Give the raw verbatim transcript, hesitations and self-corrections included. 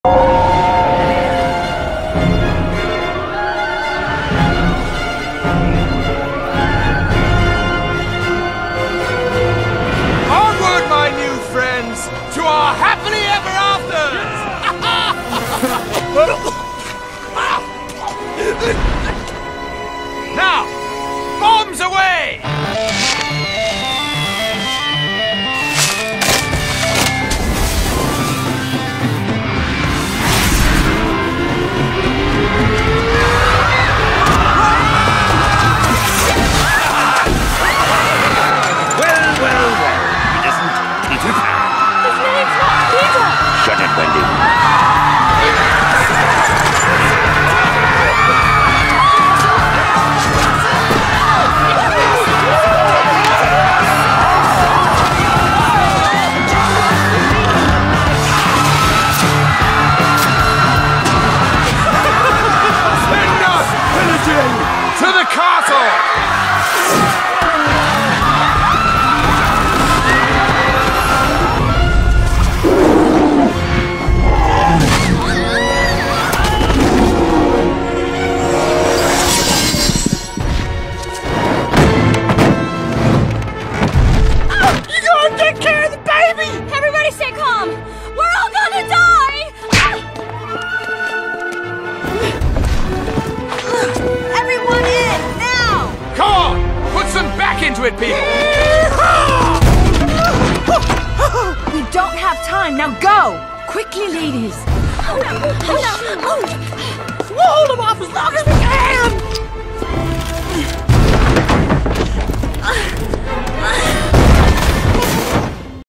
Onward, my new friends, to our happily ever afters! Now, bombs away! Shut it, Wendy. Send us, pillaging, to the castle! Into it, people! We don't have time. Now go! Quickly, ladies! Oh no! Oh no! Oh! We'll hold them off as long as we can!